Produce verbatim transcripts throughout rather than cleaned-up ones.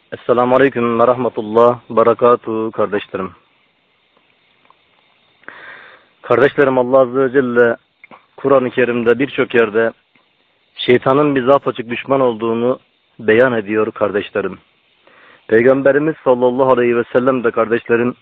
Esselamu Aleyküm ve Rahmetullah Berekatuhu kardeşlerim. Kardeşlerim, Allah Azze ve Celle Kur'an-ı Kerim'de birçok yerde şeytanın bize apaçık düşman olduğunu beyan ediyor kardeşlerim. Peygamberimiz sallallahu aleyhi ve sellem de kardeşlerim,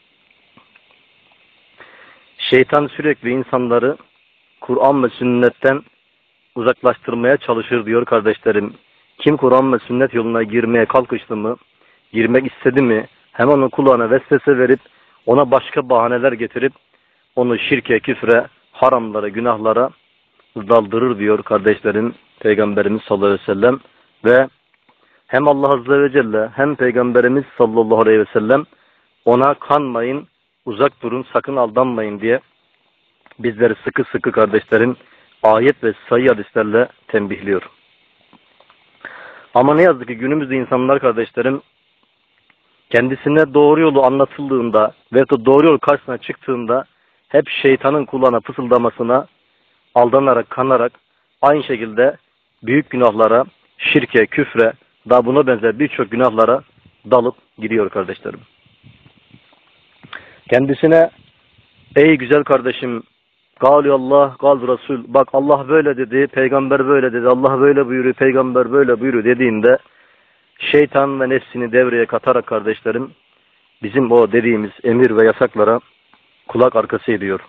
şeytan sürekli insanları Kur'an ve sünnetten uzaklaştırmaya çalışır diyor kardeşlerim. Kim Kur'an ve sünnet yoluna girmeye kalkıştı mı, girmek istedi mi, hemen onun kulağına vesvese verip ona başka bahaneler getirip onu şirke, küfre, haramlara, günahlara daldırır diyor kardeşlerim Peygamberimiz sallallahu aleyhi ve sellem. Ve hem Allah Azze ve Celle hem Peygamberimiz sallallahu aleyhi ve sellem ona kanmayın, uzak durun, sakın aldanmayın diye bizleri sıkı sıkı kardeşlerim ayet ve sayı hadislerle tembihliyor. Ama ne yazık ki günümüzde insanlar kardeşlerim kendisine doğru yolu anlatıldığında ve doğru yol karşısına çıktığında hep şeytanın kulağına fısıldamasına aldanarak, kanarak aynı şekilde büyük günahlara, şirke, küfre, daha buna benzer birçok günahlara dalıp gidiyor kardeşlerim. Kendisine ey güzel kardeşim, Gal Allah, gal Resul, bak Allah böyle dedi, peygamber böyle dedi, Allah böyle buyuruyor, peygamber böyle buyuruyor dediğinde şeytan ve nefsini devreye katarak kardeşlerim bizim o dediğimiz emir ve yasaklara kulak arkası ediyor.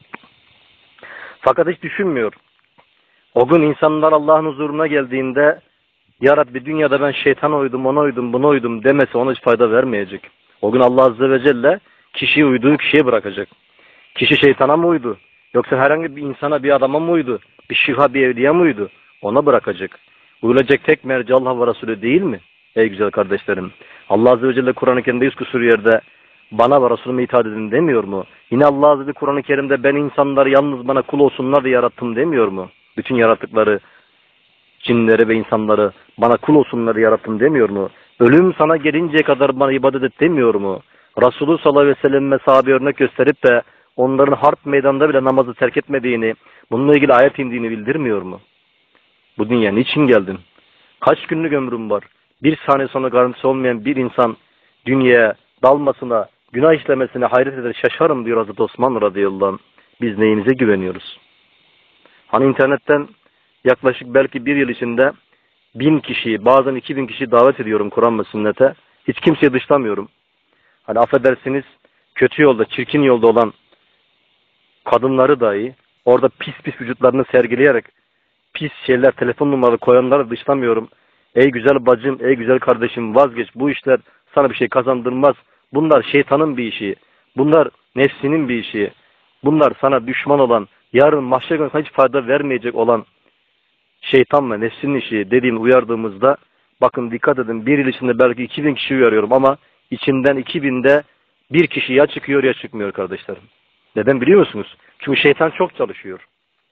Fakat hiç düşünmüyor. O gün insanlar Allah'ın huzuruna geldiğinde ya Rabbi dünyada ben şeytana uydum, ona uydum, buna uydum demese ona hiç fayda vermeyecek. O gün Allah Azze ve Celle kişiyi uyduğu kişiye bırakacak. Kişi şeytana mı uydu? Yoksa herhangi bir insana, bir adama mı uydu? Bir şiha, bir evliya mı uydu? Ona bırakacak. Uyulacak tek merci Allah ve Resulü değil mi? Ey güzel kardeşlerim. Allah Azze ve Celle Kur'an-ı Kerim'de yüz küsur yerde bana ve Resulüme itaat edin demiyor mu? Yine Allah Azze ve Celle Kur'an-ı Kerim'de ben insanları yalnız bana kul olsunlar diye yarattım demiyor mu? Bütün yarattıkları, cinleri ve insanları bana kul olsunlar diye yarattım demiyor mu? Ölüm sana gelinceye kadar bana ibadet et demiyor mu? Resulü sallallahu aleyhi ve sellem'e sahabe örnek gösterip de onların harp meydanında bile namazı terk etmediğini, bununla ilgili ayet indiğini bildirmiyor mu? Bu dünya niçin geldin? Kaç günlük ömrüm var? Bir saniye sonra garantisi olmayan bir insan dünyaya dalmasına, günah işlemesine hayret eder, şaşarım diyor Hazreti Osman radıyallahu anh. Biz neyinize güveniyoruz? Hani internetten yaklaşık belki bir yıl içinde bin kişiyi, bazen iki bin kişiyi davet ediyorum Kur'an ve sünnete. Hiç kimseyi dışlamıyorum. Hani affedersiniz, kötü yolda, çirkin yolda olan kadınları dahi orada pis pis vücutlarını sergileyerek pis şeyler, telefon numaraları koyanları dışlamıyorum. Ey güzel bacım, ey güzel kardeşim vazgeç. Bu işler sana bir şey kazandırmaz. Bunlar şeytanın bir işi. Bunlar nefsinin bir işi. Bunlar sana düşman olan, yarın mahşer günü hiç fayda vermeyecek olan şeytan ve nefsinin işi dediğini uyardığımızda bakın dikkat edin, bir yıl içinde belki iki bin kişi uyarıyorum ama içinden iki binde bir kişi ya çıkıyor ya çıkmıyor kardeşlerim. Neden biliyor musunuz? Çünkü şeytan çok çalışıyor.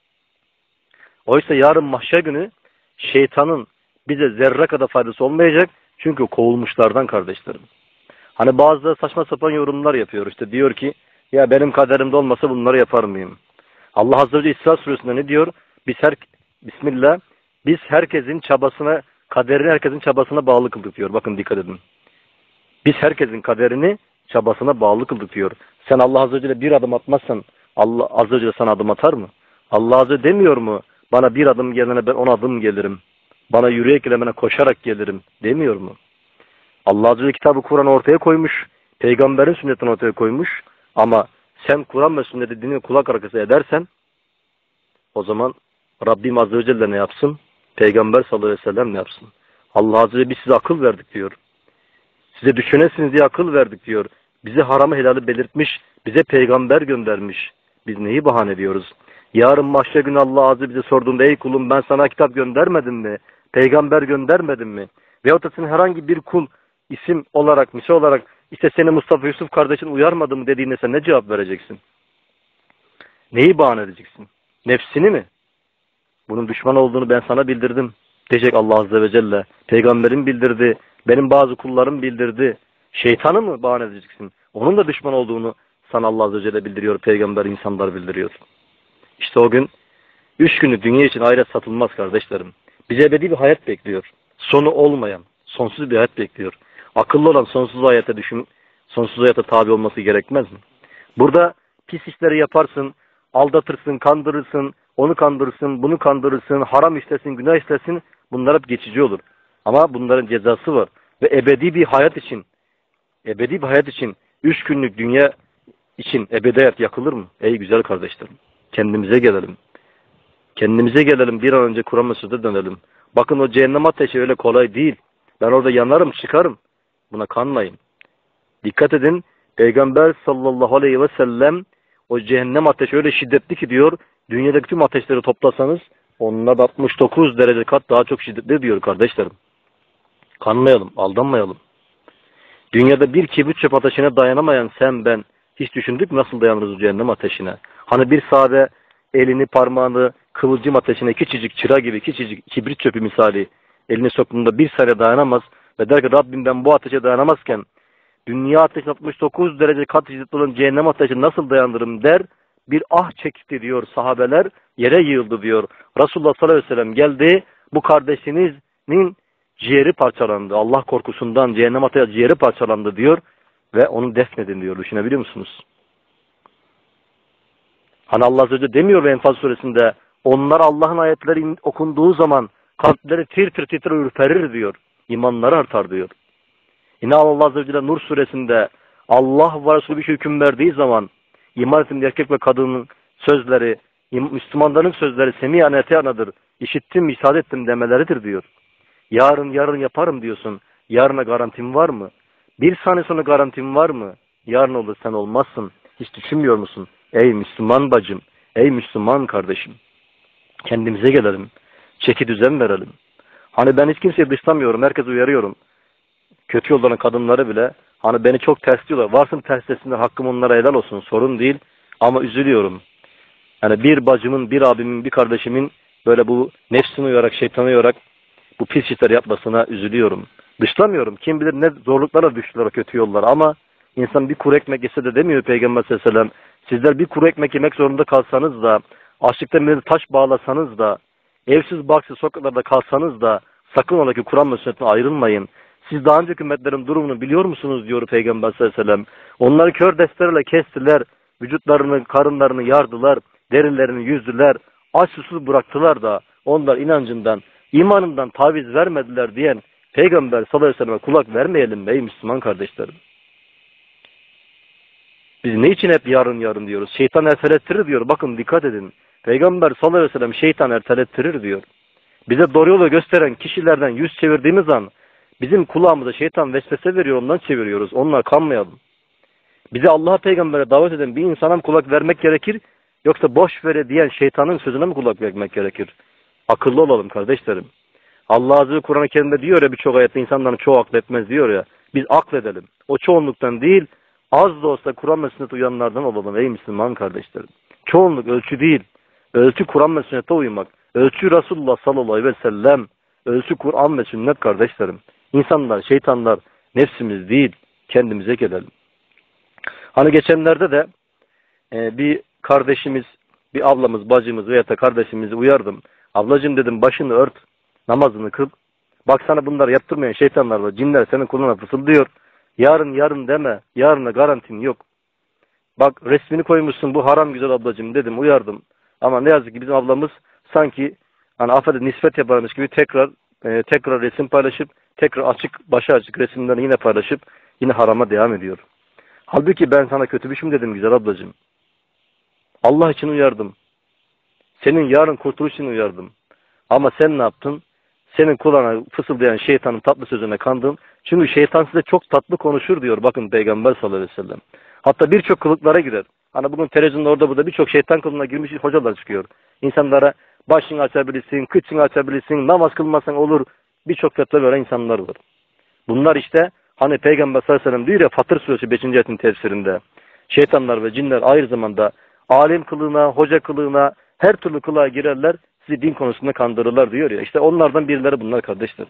Oysa yarın mahşer günü şeytanın bize zerre kadar faydası olmayacak. Çünkü kovulmuşlardan kardeşlerim. Hani bazıları saçma sapan yorumlar yapıyor. İşte diyor ki ya benim kaderimde olmasa bunları yapar mıyım? Allah Azze ve Celle İsra suresinde ne diyor? Biz her Bismillah biz herkesin çabasına, kaderini herkesin çabasına bağlı kıldık diyor. Bakın dikkat edin. Biz herkesin kaderini çabasına bağlı kıldık diyor. Sen Allah Azze ve Celle bir adım atmazsan Allah Azze ve Celle sana adım atar mı? Allah Azze ve Celle demiyor mu? Bana bir adım gelene ben on adım gelirim. Bana yürüyerek gelemene koşarak gelirim demiyor mu? Allah Azze ve Celle kitabı Kur'an'ı ortaya koymuş. Peygamberin sünnetini ortaya koymuş. Ama sen Kur'an ve sünneti dinini kulak arkası edersen o zaman Rabbim Azze ve Celle ne yapsın? Peygamber sallallahu aleyhi ve sellem ne yapsın? Allah Azze ve Celle biz size akıl verdik diyor. Size düşünesiniz diye akıl verdik diyor. Bize haramı helali belirtmiş. Bize peygamber göndermiş. Biz neyi bahane ediyoruz? Yarın mahşer günü Allah Azze bize sorduğunda ey kulum ben sana kitap göndermedim mi? Peygamber göndermedim mi? Veyahut da senin herhangi bir kul isim olarak, misal olarak işte seni Mustafa Yusuf kardeşin uyarmadı mı dediğinde sen ne cevap vereceksin? Neyi bahane edeceksin? Nefsini mi? Bunun düşman olduğunu ben sana bildirdim diyecek Allah Azze ve Celle. Peygamberim bildirdi. Benim bazı kullarım bildirdi. Şeytanı mı bahane edeceksin? Onun da düşman olduğunu sana Allah Azze ve Celle bildiriyor. Peygamber insanlar bildiriyor. İşte o gün üç günü dünya için ahiret satılmaz kardeşlerim. Bize ebedi bir hayat bekliyor. Sonu olmayan, sonsuz bir hayat bekliyor. Akıllı olan sonsuz hayata düşün, sonsuz hayata tabi olması gerekmez mi? Burada pis işleri yaparsın, aldatırsın, kandırırsın, onu kandırırsın, bunu kandırırsın, haram işlesin, günah işlesin. Bunlar hep geçici olur. Ama bunların cezası var. Ve ebedi bir hayat için, ebedi bir hayat için, üç günlük dünya için ebedi hayat yakılır mı? Ey güzel kardeşlerim, kendimize gelelim. Kendimize gelelim, bir an önce Kur'an ve sünnete dönelim. Bakın o cehennem ateşi öyle kolay değil. Ben orada yanarım, çıkarım. Buna kanmayın. Dikkat edin, Peygamber sallallahu aleyhi ve sellem o cehennem ateşi öyle şiddetli ki diyor, dünyadaki tüm ateşleri toplasanız onlar altmış dokuz derece kat daha çok şiddetli diyor kardeşlerim. Kanmayalım, aldanmayalım. Dünyada bir kibrit çöp ateşine dayanamayan sen ben hiç düşündük mü nasıl dayanırız cehennem ateşine? Hani bir sahabe elini parmağını kıvılcım ateşine küçücük çıra gibi küçücük kibrit çöpü misali elini soktuğunda bir saniye dayanamaz ve der ki Rabbim ben bu ateşe dayanamazken dünya ateşi altmış dokuz derece kat şiddetli olan cehennem ateşi nasıl dayanırım der. Bir ah çekti diyor sahabeler, yere yığıldı diyor. Resulullah sallallahu aleyhi ve sellem geldi, bu kardeşinizin ciğeri parçalandı. Allah korkusundan cehennem ateşi ciğeri parçalandı diyor ve onu defnedin diyor. Düşünebiliyor musunuz? Hani Allah Azze ve Celle demiyor ve Enfal suresinde onlar Allah'ın ayetleri okunduğu zaman kalpleri tir tir titrer ürperir diyor. İmanları artar diyor. Yine Allah Azze ve Celle Nur suresinde Allah ve Resulü bir şey hüküm verdiği zaman iman ettiğim erkek ve kadının sözleri, Müslümanların sözleri semiyan eteyanadır. İşittim, işaret ettim demeleridir diyor. Yarın yarın yaparım diyorsun. Yarına garantim var mı? Bir saniye sonra garantim var mı? Yarın olur sen olmazsın. Hiç düşünmüyor musun? Ey Müslüman bacım, ey Müslüman kardeşim. Kendimize gelelim. Çeki düzen verelim. Hani ben hiç kimseyi dışlamıyorum. Herkes uyarıyorum. Kötü yolların kadınları bile hani beni çok tersliyorlar. Varsın terslesinler, hakkım onlara helal olsun. Sorun değil. Ama üzülüyorum. Yani bir bacımın, bir abimin, bir kardeşimin böyle bu nefsine uyarak, şeytana uyarak bu pis işler yapmasına üzülüyorum. Dışlamıyorum. Kim bilir ne zorluklara düştüler kötü yollara ama insan bir kuru ekmek yese de demiyor Peygamber sallallahu aleyhi ve sellem. Sizler bir kuru ekmek yemek zorunda kalsanız da, açlıktan bir taş bağlasanız da, evsiz barksız sokaklarda kalsanız da sakın ola ki Kur'an ve sünnetine ayrılmayın. Siz daha önceki ümmetlerin durumunu biliyor musunuz diyor Peygamber sallallahu aleyhi ve sellem. Onları kör destelerle kestiler, vücutlarını, karınlarını yardılar, derilerini yüzdüler, aç susuz bıraktılar da onlar inancından, imanından taviz vermediler diyen Peygamber sallallahu aleyhi ve sellem'e kulak vermeyelim ey Müslüman kardeşlerim. Biz ne için hep yarın yarın diyoruz? Şeytan ertelettirir diyor. Bakın dikkat edin. Peygamber sallallahu aleyhi ve sellem şeytan ertelettirir diyor. Bize doğru yolu gösteren kişilerden yüz çevirdiğimiz an bizim kulağımıza şeytan vesvese veriyor, ondan çeviriyoruz. Onunla kanmayalım. Bize Allah'a peygambere davet eden bir insana mı kulak vermek gerekir? Yoksa boş vere diyen şeytanın sözüne mi kulak vermek gerekir? Akıllı olalım kardeşlerim. Allah Azze ve Kur'an-ı Kerim'de diyor ya birçok ayette insanların çoğu akletmez diyor ya. Biz akledelim. O çoğunluktan değil, az da olsa Kur'an ve sünnete uyanlardan olalım ey Müslüman kardeşlerim. Çoğunluk ölçü değil. Ölçü Kur'an ve sünnete uymak. Ölçü Resulullah sallallahu aleyhi ve sellem. Ölçü Kur'an ve sünnet kardeşlerim. İnsanlar, şeytanlar nefsimiz değil. Kendimize gelelim. Hani geçenlerde de e, bir kardeşimiz, bir ablamız, bacımız veya da kardeşimizi uyardım. Ablacığım dedim başını ört, namazını kıl. Bak sana bunları yaptırmayan şeytanlar var, cinler senin kulağına fısıldıyor. Yarın yarın deme, yarına garantin yok. Bak resmini koymuşsun bu haram güzel ablacığım dedim, uyardım. Ama ne yazık ki bizim ablamız sanki hani affedin nispet yaparmış gibi tekrar e, tekrar resim paylaşıp, tekrar açık, başı açık resimlerini yine paylaşıp yine harama devam ediyor. Halbuki ben sana kötü bir şey mi dedim güzel ablacığım? Allah için uyardım. Senin yarın kurtuluş için uyardım. Ama sen ne yaptın? Senin kulağına fısıldayan şeytanın tatlı sözüne kandın. Çünkü şeytan size çok tatlı konuşur diyor. Bakın Peygamber sallallahu aleyhi ve sellem. Hatta birçok kılıklara girer. Hani bugün televizyonda orada burada birçok şeytan kılığına girmiş hocalar çıkıyor. İnsanlara başını açabilirsin, kıçını açabilirsin, namaz kılmasan olur. Birçok fetva veren insanlar var. Bunlar işte hani Peygamber sallallahu aleyhi ve sellem diyor ya Fatır suresi beşinci ayetin tefsirinde. Şeytanlar ve cinler aynı zamanda alim kılığına, hoca kılığına, her türlü kılığa girerler. Sizi din konusunda kandırırlar diyor ya. İşte onlardan birileri bunlar kardeşler.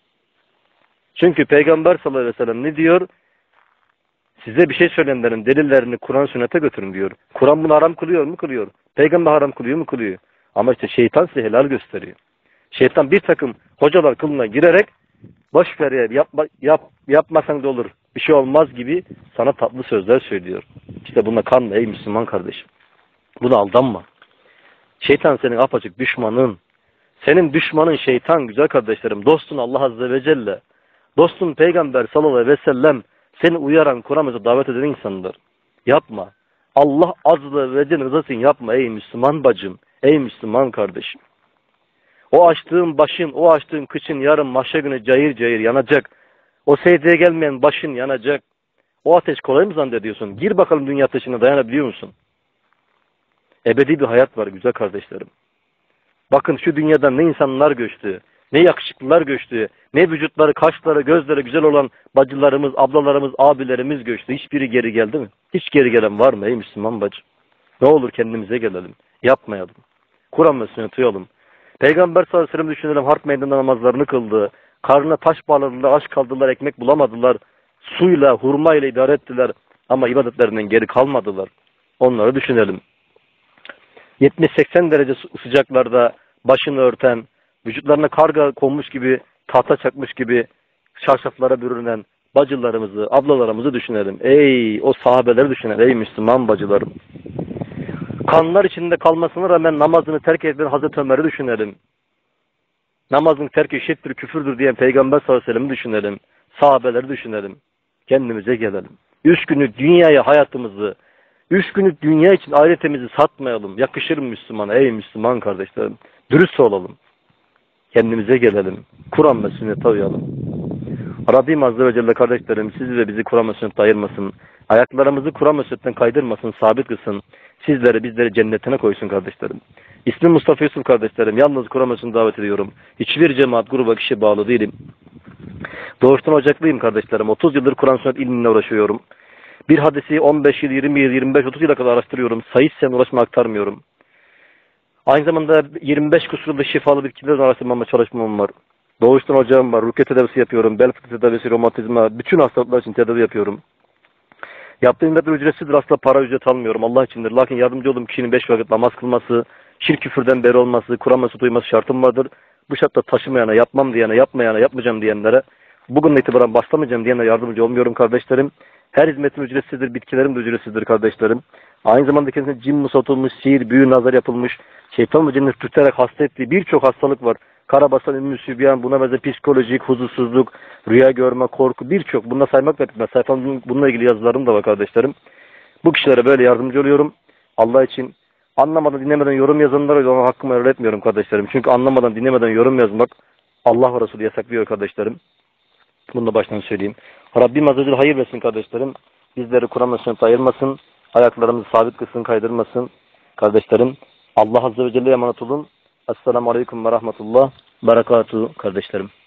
Çünkü Peygamber sallallahu aleyhi ve sellem ne diyor? Size bir şey söyleyenlerin delillerini Kur'an sünnete götürün diyor. Kur'an bunu haram kılıyor mu? Kılıyor. Peygamber haram kılıyor mu? Kılıyor. Ama işte şeytan size helal gösteriyor. Şeytan bir takım hocalar kılığına girerek Boş ver ya, yapma, yap, yapmasan da olur. Bir şey olmaz gibi sana tatlı sözler söylüyor. İşte buna kanma ey Müslüman kardeşim. Buna aldanma. Şeytan senin apaçık düşmanın. Senin düşmanın şeytan güzel kardeşlerim. Dostun Allah Azze ve Celle. Dostun Peygamber sallallahu aleyhi ve sellem. Seni uyaran, Kur'an'a davet eden insandır. Yapma. Allah Azze ve Celle rızası için yapma ey Müslüman bacım. Ey Müslüman kardeşim. O açtığın başın, o açtığın kıçın yarın mahşer günü cayır cayır yanacak. O secdeye gelmeyen başın yanacak. O ateş kolay mı zannediyorsun? Gir bakalım dünya ateşine, dayanabiliyor musun? Ebedi bir hayat var güzel kardeşlerim. Bakın şu dünyadan ne insanlar göçtü, ne yakışıklılar göçtü, ne vücutları, kaşları, gözleri güzel olan bacılarımız, ablalarımız, abilerimiz göçtü. Hiçbiri geri geldi mi? Hiç geri gelen var mı ey Müslüman bacı? Ne olur kendimize gelelim. Yapmayalım. Kur'an ve sünneti uyalım. Peygamber sallallahu aleyhi ve sellem düşünelim, harp meydanında namazlarını kıldı. Karnına taş bağladılar, aç kaldılar, ekmek bulamadılar. Suyla, hurma ile idare ettiler. Ama ibadetlerinden geri kalmadılar. Onları düşünelim. yetmiş seksen derece sıcaklarda başını örten, vücutlarına karga konmuş gibi, tahta çakmış gibi çarşaflara bürünen bacılarımızı, ablalarımızı düşünelim. Ey o sahabeleri düşünelim. Ey Müslüman bacılarım. Kanlar içinde kalmasına rağmen namazını terk eden Hazreti Ömer'i düşünelim. Namazın terk eşittir, küfürdür diyen Peygamber sallallahu aleyhi ve sellem'i düşünelim. Sahabeleri düşünelim. Kendimize gelelim. Üç günlük dünyaya hayatımızı, üç günlük dünya için ahiretimizi satmayalım. Yakışır mı Müslümana? Ey Müslüman kardeşlerim. Dürüst olalım. Kendimize gelelim. Kur'an ve sünnete uyalım. Rabbim Azze ve Celle kardeşlerim sizi ve bizi Kur'an ve sünnete ayırmasın. Ayaklarımızı Kur'an ve sünnetten kaydırmasın, sabit kılsın. Sizleri bizleri cennetine koysun kardeşlerim. İsmim Mustafa Yusuf kardeşlerim. Yalnız Kur'an ve sünnete davet ediyorum. Hiçbir cemaat, gruba, kişi bağlı değilim. Doğuştan ocaklıyım kardeşlerim. otuz yıldır Kur'an sünnet ilminle uğraşıyorum. Bir hadisi on beş yıl, yirmi yıl, yirmi beş otuz yıla kadar araştırıyorum. Sayı sen uğraşma aktarmıyorum. Aynı zamanda yirmi beş kusurlu şifalı bitkilerden araştırmama çalışmam var. Doğuştan hocam var. Rukiye tedavisi yapıyorum. Bel fıtığı tedavisi, romatizma. Bütün hastalıklar için tedavi yapıyorum. Yaptığım hizmetler ücretsizdir. Asla para ücret almıyorum. Allah içindir. Lakin yardımcı olduğum kişinin beş vakit namaz kılması, şirk küfürden beri olması, Kur'an mesut uyması şartım vardır. Bu şartta taşımayana, yapmam diyene, yapmayana, yapmayacağım diyenlere, bugün itibaren başlamayacağım diyenlere yardımcı olmuyorum kardeşlerim. Her hizmetim ücretsizdir. Bitkilerim de ücretsizdir kardeşlerim. Aynı zamanda kendisine cin musatılmış, sihir, büyü, nazar yapılmış, şeytan ve cinnet tutarak hasta ettiği birçok hastalık var. Karabasan, ümmü sübyan, buna benzer psikolojik, huzursuzluk, rüya görme, korku birçok. Bununla saymak da bitmez. Sayfamın bununla ilgili yazılarım da var kardeşlerim. Bu kişilere böyle yardımcı oluyorum. Allah için anlamadan, dinlemeden yorum yazanlara ona hakkımı helal etmiyorum kardeşlerim. Çünkü anlamadan, dinlemeden yorum yazmak Allah ve Resulü yasaklıyor kardeşlerim. Bunu da baştan söyleyeyim. Rabbim Azze ve Celle hayır versin kardeşlerim. Bizleri Kur'an ve sünnet ayırmasın. Ayaklarımızı sabit kılsın, kaydırmasın. Kardeşlerim, Allah Azze ve Celle'ye emanet olun. Esselamu Aleyküm ve Rahmetullah. Berekatuhu kardeşlerim.